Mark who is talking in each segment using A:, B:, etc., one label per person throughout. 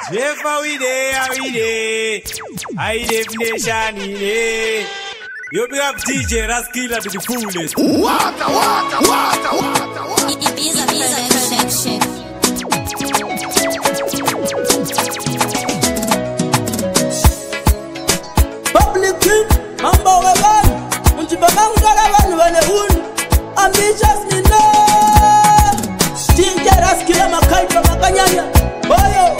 A: Never we there. High definition in it. You be up DJ Raskila to the fullest.
B: Water.
C: It is a production.
D: Public king, mambo wewe. Unjibanganga abantu banehuni. Ambitious ni no. DJ Raskila makaipa makanyanya. Boyo.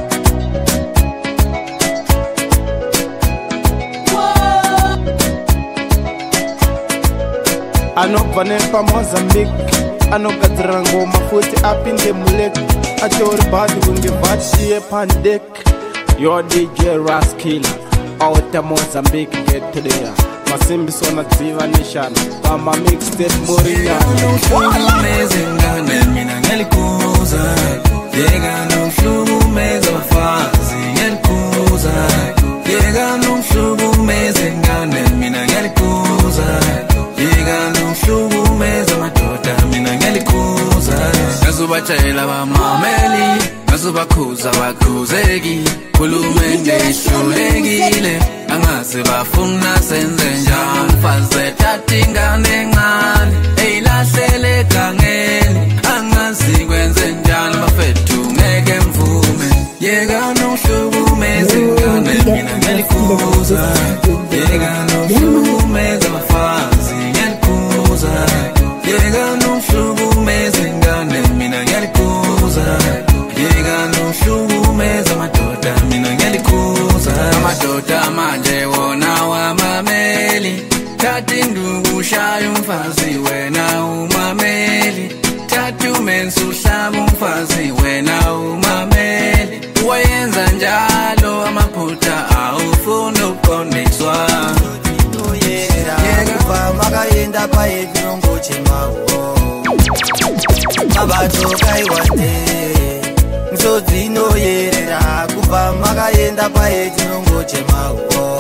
E: Anokvanepa Mozambique, anokadrango mafuti apinde mulek, atori badi kunge vachi pandek. Your DJ Raskila, out of Mozambique, get to there. Masimbi sona tiva nishana, kama mixtape Mourinho.
F: Amazing, mina ngelikuza, yega nomhlubu meza wafazi ngelikuza, yega nomhlubu meza ngane mina ngelikuza. Yega nomhlubu meza madoda mina ngelikuza. Ngazubatshela bamameli, ngazubakhuza bakhuzeki, khulumende ihlulekile, angaze bafuna senze njani. Mfazi thatha ingane encane eyilahlele egangeni, angazi kwenze njani bafethu ngeke mvume. Yega nomhlubu meza ngane mina ngelikuza, yega nomhlubu meza bafazi ngelikuza, yega nomhlubu meza ngane mina ngelikuza, yega nomhlubu meza madoda mina ngelikuza. Amadoda manje wona wamameli, thatha induku shaya umfazi wena umameli, thatha umenzi uhlaba umfazi wena umameli. Wayenza njalo amaphutha awufuna ukuqondiswa.
G: Yega makayenda payeti nongoche mawo Mabatoka iwande Msodzi noyerera Kuva makayenda payeti nongoche mawo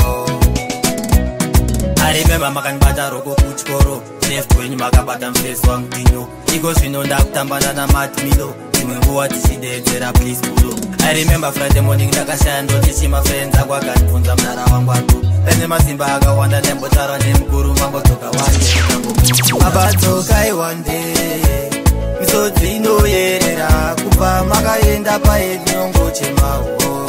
G: I remember makanibata roko kuchikoro Left kwenye makabata mfesi wangu dino Iko zvino ndakutambana na matmilo Imwe nguwa tichidedzera please pulo I remember Friday morning ndakashaya ndoti my friends akwakanibvunza mnara wangu atu Ene masimba akawanda nembotara nemukuru mambotoka wande Mabatoka iwande Misodzi inoyerera Kubva makayenda payeti nongoche mawo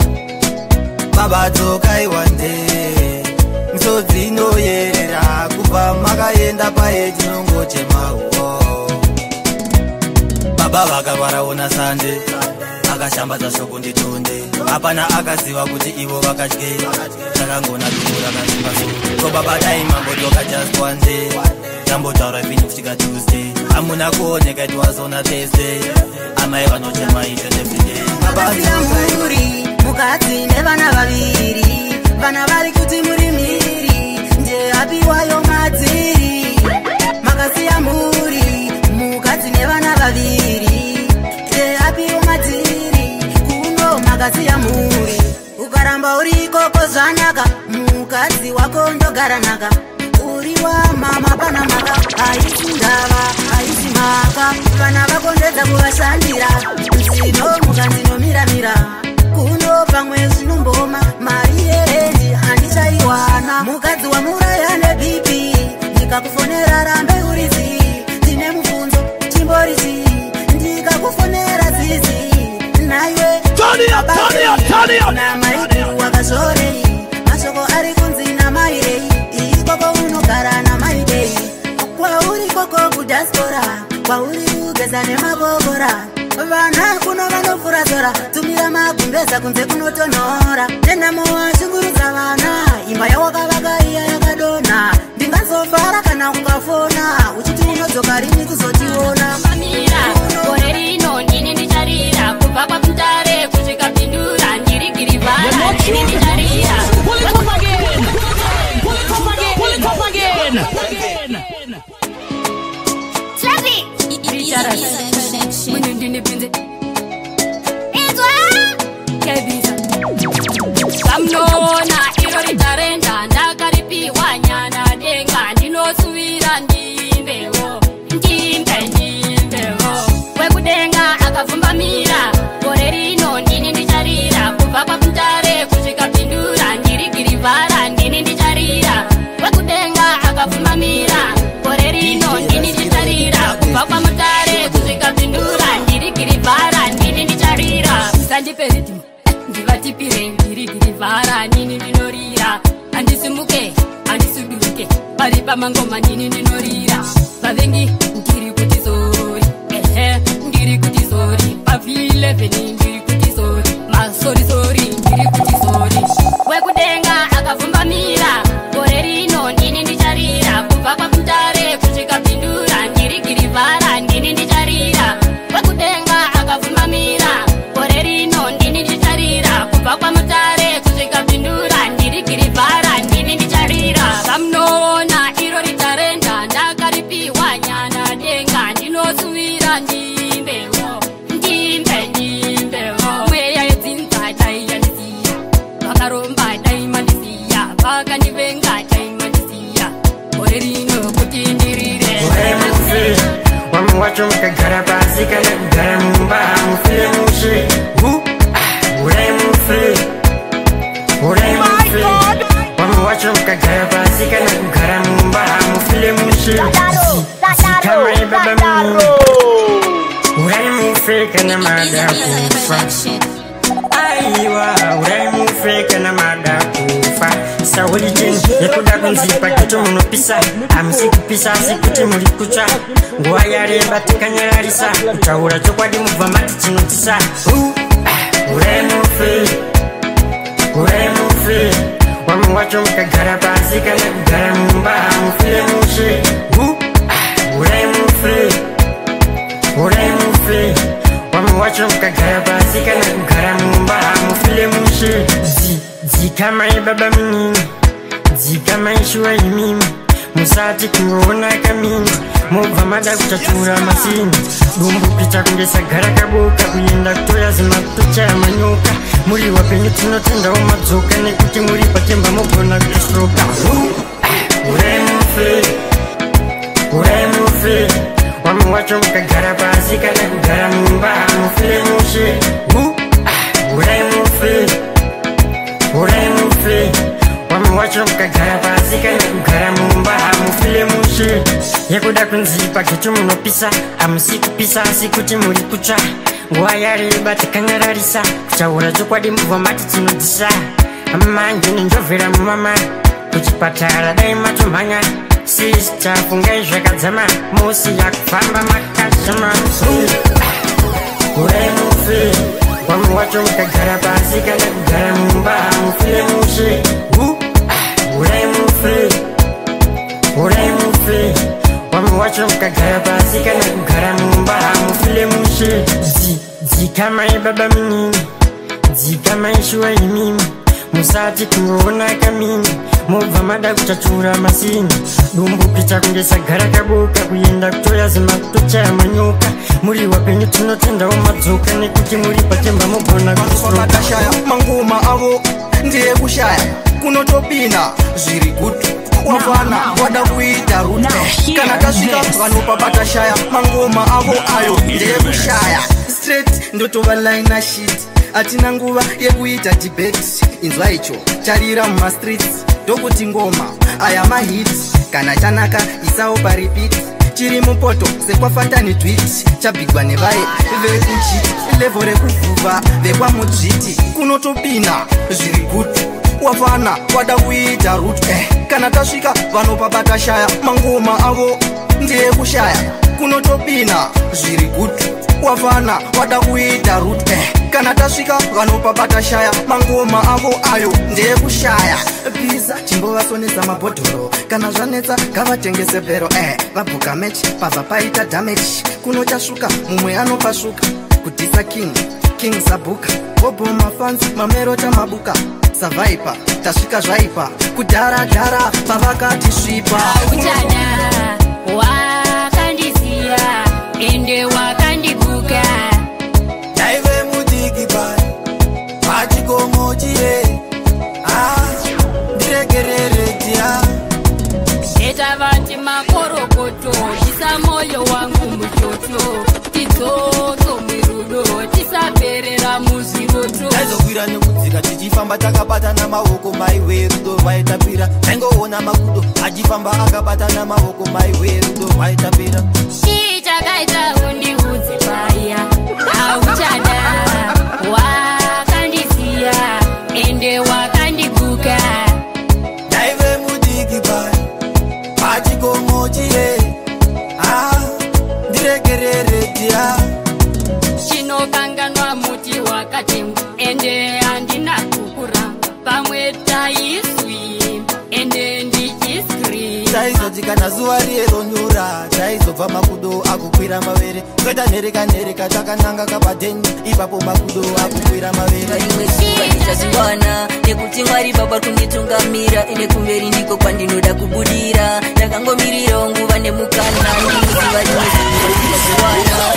G: Mabatoka iwande Misodzi inoyerera Kubva makayenda payeti nongoche mawo Baba vakarwaraona sande akashambadza shoko nditonde hapana akaziva kuti ivo vakatye takangona duku rakasimba so baba dai mambotoka just one day tambotaura pini kusvika Tuesday hamuna kuoneka it was on a Thursday amai vanochema each and every day
H: muri mukadzi nevana vaviri vana vari kuti muri miri ndeapiwayo madziri makasiya muri mukadzi nevana vaviri ndeapiwo madziri kuno makasiya muri ukaramba uri ikoko zvanaka mukadzi wako ndogara naka uri wa mama pana maka haisi ndava haisi maka vana vako ndedza kuvashandira nzino mukanzinomiramira kuno pamwe zvinomboma mari yerendi handichaiwana mukadzi wamuraya nebipi ndikakufonera rambe urizi ndine mubvunzo chimborichi ndikakufonera zizi naiwe namaikuru wakazorei mashoko ari kunzi namairei ikoko unogara namaidei kwauri koko kudaspora kwauri kugeza nemabokora vana kuno vanofura zora tumira magumbeza kunze kunotonhora nenamo washungurudza vana imba yawakavaka iya yakadonha ndingazofara kana ukafona uchiti unodzoka rini kuzotiona
C: gore rino ndini ndicharira kubva kwakutare kusvika pindura ndiri girivhara ndini ndicharira Kamnona iro ritarenda ndakaripiwa nyana denga ndinosuvira ndimbewo ndimbewo wekudenga akavumba mira gore rino ndini ndicharira pamangoma ndini ndinorira vavengi ndiri kuti sori ndiri kuti sori pa11 ndiri kuti sori masorisori ndiri kuti sori wekudenga akavhumbamira gore rino ndini ndicharira kubva kwamutare kusvika pindura ndiri girivhara ndini ndicharira wekudenga akavhumbamira gore rino ndini ndicharira kubva kwamutare kusvika pindura ndiri girivhara ndini ndicharira vamunoona iro ritarenda ndakaripiwa nyana denga ndinosuvira ndimbewo ndimbewo mweya yedzinza daiyandisiya vakaromba daimandisiya vakandivenga daimandisiya gore rino kuti ndirire
B: wamwe wacho mukagara pasi kana kugara mumba mufire mushe wamwe wacho mukagara pasi kana kugara mumba mufire mushe zikamai baba mimi urai mufe kana mada kufa aiwa urai mufe kana mada kufa sauli jeni yekuda kunzipa kitu munopisa amisi kupisa asi kuti muri kutsva nguva yareba tikanyararisa kutaura chokwadi mubva mati chinotisa urai mufe wamwe wacho mukagara pasi kana kugara mumba mufire mushe urai mufe wamwe wacho mukagara pasi kana kugara mumba mufire mushe dzikamai baba minini dzikamai shuwa imimi musati kuona kamini mobva mada kutatura masini dumbu pita kunge sagara kaboka kuenda kutoya zima kutochaya manyoka muri wapenyu tinotendawo madzoka nekuti muri patemba mogona kutosroka urai mufe wamwe wacho mukagara pasi kana kugara mumba mufire mushe urai mufe wamwe wacho mukagara pasi kana kugara mumba mufire mushe yekuda kunzipa kitu munopisa amusi kupisa asi kuti muri kutsva nguva yareba tikanyararisa kutaura chokwadi mubva mati tinodzisa manje nenjovhera mumama kuchipatara dai matomhanya sista fungai zvakadzama musi yakufamba makashama urai mufe wamwe wacho mukagara pasi kana kugara mumba mufire mushe urai mufe wamwe wacho mukagara pasi kana kugara mumba mufire mushe dzikamai baba minini dzikamai shuwa imimi musati kuona kamini mobva mada kutatura masini dumbu pita kunge sagara kaboka kuenda kutoya zima kutochaya manyoka muri wapenyu tinotendawo madzoka nekuti muri patemba mogona
I: kusoakashaya mangoma avo ndiye kushaya kunotopina zviri gutu mafana wada kuita rute kana tasvika vanopabata shaya mangoma avo ayo ndiye kushaya straight ndotova line shit atina nguva yekuita debate inzwa icho charira mumastreets ndokuti ngoma aya mahits kana chanaka isawo paripiti chiri mupoto sekwafatani tweet chabhigwa nevai vekuchiti levo rekuvhuva vekwamudzviti kunotopina zviri gutu wafana wada kuita rute kana tasvika vanopabata shaya mangoma avo ndiye kushaya kunotopina zviri gutu wafana wada kuita rute kana tasvika vanopabata shaya mangoma avo ayo ndiye kushaya biza chimbovasonesa mabhodhoro kana zvanetsa ngavatengese bhero vabhuka mechi pabva paita dameji kuno chasvuka mumwe anopasvuka kudhisa king zabhuka bobo mafanzi mamerota mabuka savaipa tasvika zvaipa kudharadhara pavakati svipa
C: uchada wakandisiya ende wakandibuka
F: daive mudiki pai pachikomochie ndiregerere tia
C: etavati makorokoto tisa moyo wangu muchoto tidzotso mirudo tisaperera muziroto
F: taizokwira nekudzika tichifamba takabatana maoko maiwe rudo vaitapira taingoona makudo achifamba akabatana maoko maiwe rudo vaitapira
C: chichakaita undiudze paya auchada wakandisiya ende wakandibuka
F: daive mudiki pai kana zuva rieronyura taizobva makudo akukwira mavere toita nhereka takananga kapadheni ipapo makudo akukwira mavere
J: rimwe zuva ndichazviwana nekuti Mwari baba kunditungamira ine kumberi ndiko kwandinoda kubudira ndakangomirirawo nguva nemukana ndinoziva rimwe zuva ndichazviwana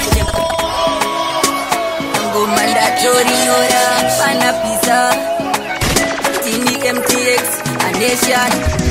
J: ngoma ndatorinyora pana pisa tini MTX Anation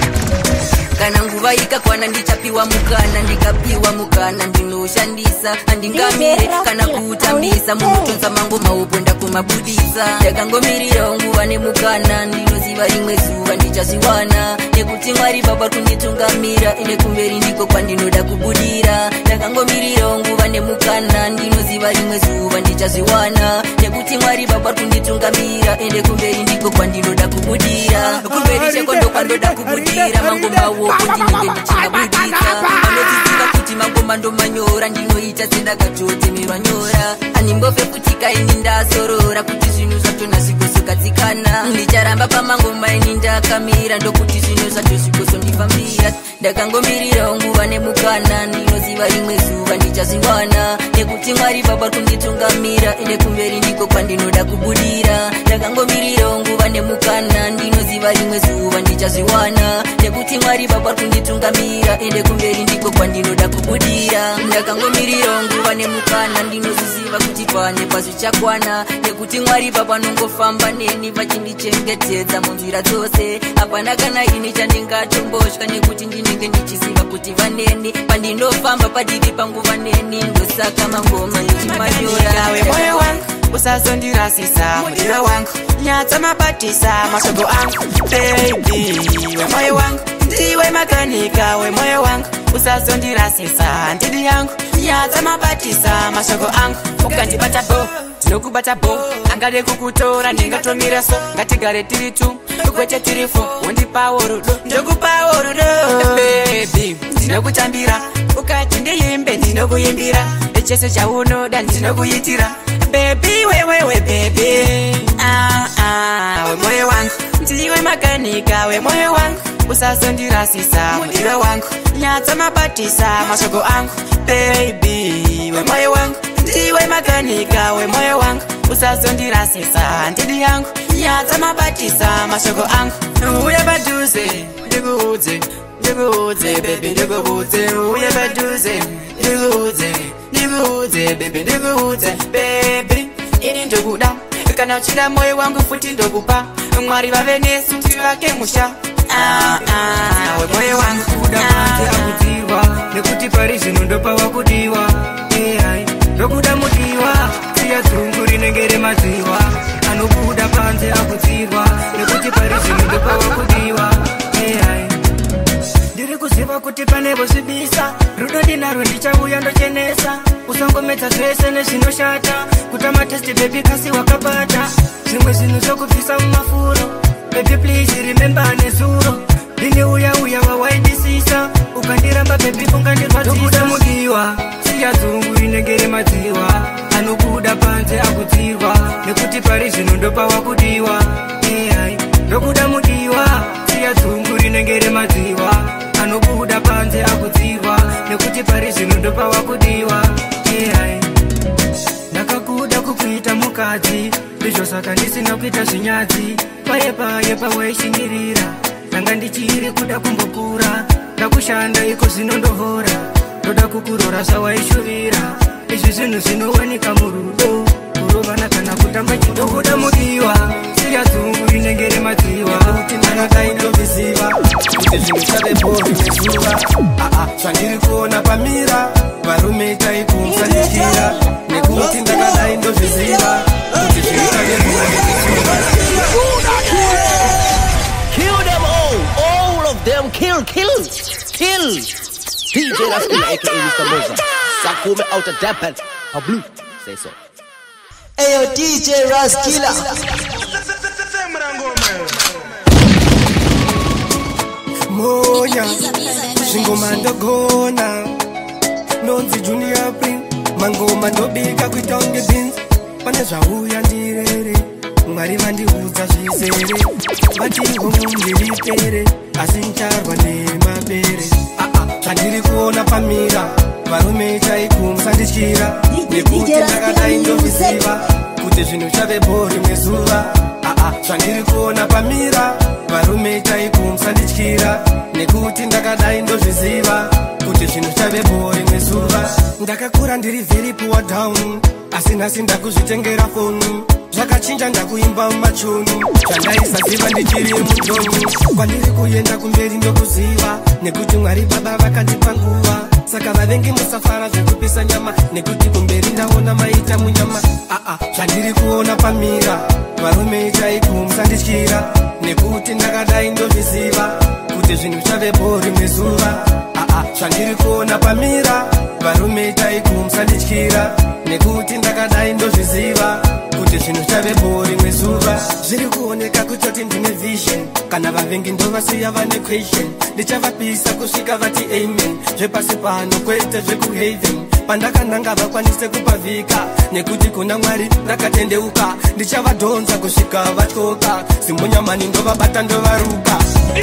J: kana nguva ikakwana ndichapiwa mukana ndikapiwa mukana ndinoshandisa handingamire kana kuutambisa munotonza mangoma upo ndakumabudisa ndakangomirirawo nguva nemukana ndinoziva rimwe zuva ndichazviwana nekuti Mwari baba kunditungamira ine kumberi ndiko kwandinoda kubudira ndakangomirirawo nguva nemukana ndinoziva rimwe zuva ndichazviwana nekuti Mwari baba kunditungamira ine kumberi ndiko kwandinoda kubudira kumberi cheko ndokwandoda kubudira mangoma upo ndinenge ndichingabudisa vanodzidzika kuti mangoma ndomanyora ndinoita sendakatotemerwa nyora handimbove kuti kaini ndazorora kuti zvinhu zvatona zvikosogadzikana ndicharamba pamangoma ini ndakamira ndokuti zvinhu zvacho zvikosondifambira ndakangomirirawo nguva nemukana ndinoziva rimwe zuva ndichazviwana nekuti Mwari baba kunditungamira ine kumberi ndiko kwandinoda kubudira ndakangomirirawo nguva nemukana ndinoziva rimwe zuva ndichazviwana nekuti Mwari baba kunditungamira ine kumberi ndiko kwandinoda kubudira ndakangomirirawo nguva nemukana ndinozviziva kuti pane pazvichakwana nekuti Mwari baba nongofamba neni vachindichengetedza munzira dzose hapana kana ini chandingatomboshka nekuti ndinenge ndichiziva kuti vaneni pandinofamba padivi panguva neni ndosaka mangoma ndichimanyora
K: moyo wangu usazondirasisa muriro wangu nyatsa mabatisa mashoko angu baby we moyo wangu ndiwe makanika we moyo wangu usazondirasisa ndidi yangu nyatsa mabatisa mashoko angu ukandibata bo ndinokubata bo angade kukutora ndingatomira so ngatigare tiri tu kwete tiri fo undipawo rudo ndokupawo rudo baby ndinokutambira ukati ndiyimbe ndinokuyimbira chese chaunoda ndinokuitira baby wewewe baby we moyo wangu ndiwe makanika we moyo wangu usazondirasisa muriro wangu nyatsa mabatisa mashoko angu baby we moyo wangu ndiwe makanika we moyo wangu usazondirasisa ndidi yangu nyatsa mabatisa mashoko angu uye padhuze ndikuudze ndikuudze baby ndikuudze uye padhuze ndikuudze baby ndikuudze baby ini ndokuda kana uchida moyo wangu futi ndokupa Mwari vave nesu tivake musha we moyo wangu
L: kuda panze akudziwa nekuti pari zvino ndopa wakudiwa ndokuda mudiwa siya dzungu rinenge remadziwa anokuda panze akudziwa nekuti pari zvino ndopa wakudiwa ndiri kuziva kuti panevo zvibisa rudo ndinaro ndichauya ndochenesa usangomedza zvese nezvinoshata kutama testi baby kasi wakabata zvimwe zvinhu zvokubvisa mumafuro baby please remember nezuro ndineuya wawaidisisa ukandiramba baby ungandirwadzisa mudiwa siya dzungu rinenge remadziwa anokuda panze akudziwa nekuti pari zvino ndopa wakudiwa ndokuda mudiwa siya dzungu rinenge remadziwa anokuda panze akudziwa nekuti pari zvino ndopa wakudiwa ndakakuda kukuita mukadzi ndizvo saka ndisina kuita zvinyadzi paye pawaishingirira ndanga ndichiri kuda kumbokura ndakushanda iko zvinondohora ndoda kukurora zvawaishuvira izvi zvinhu zvinowanika murudo kurovana kana kutamba ndokuda mudiwa siya dzungu rinenge remadziwa
M: kuti manakaindoviziva kuti zvinhu zvavebhovinezuva zvandiri kuona pamira varume taikumsanikira nekuti ndakadai ndozviziva kuti zvinhu zvavebhovinezuva
N: Kill them all of them, kill. DJ Raskila aka Mr. Moza, Sakume out of Durban, a blue, say so.
O: Ayo DJ Raskila.
M: Moya, zvingoma ndogona, nonzi Junior Prince, mangoma ndobika kuita unge beans, pane zvauya ndirere, Mwari vandiudza zvizere vatiwo mundilipere asi ncharwa nemabere zvandiri kuona pamira varume chaikumsandityira nekuti ndakadai ndozviziva kuti zvinhu zvave bhori mezuva zvandiri kuona pamira varume chaikumsandityira nekuti ndakadai ndozviziva kuti zvinhu zvave bhori mezuva ndakakura ndiri very poor down asi nhasi ndakuzvitengera foni zvakachinja ndakuimba mumachunu zvandaisaziva ndichiri mudhoni kwandiri kuenda kumberi ndokuziva nekuti mwari baba vakandipa nguva saka vavengi musafara zvekupisa nyama nekuti kumberi ndaona maita munyama zvandiri kuona pamira varume chaikumsandityira nekuti ndakadai ndozviziva kuti zvinhu zvave bhori mezuva zvandiri kuona pamira varume chaikumsandityira nekuti ndakadai ndozviziva kuti zvinhu zvave bhori mezuva zviri kuoneka kutoti ndine vision kana vavengi ndovasiya vane question ndichavapisa kusvika vati amen zvepasi pano kwete zvekuhaven pandakananga vakwanise kupavhika nekuti kuna mwari ndakatendeuka ndichavadhonza kusvika vatyoka simunyamani ndovabata ndovaruka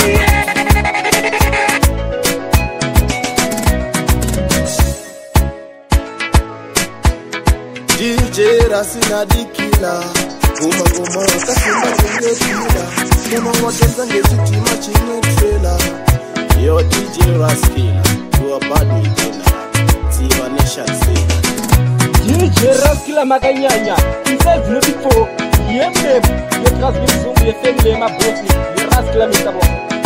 P: DJ Rasina dikila Goma goma wakasimba kwenye kila Goma wakenza ngezitima chine trailer
E: Yo DJ Raskila You are bad with dinner Tiva Nation Sina
Q: DJ Raskila Maganyanya He said no before Yem Yo transmission Ye family ma bossy Ye Raskila Mr.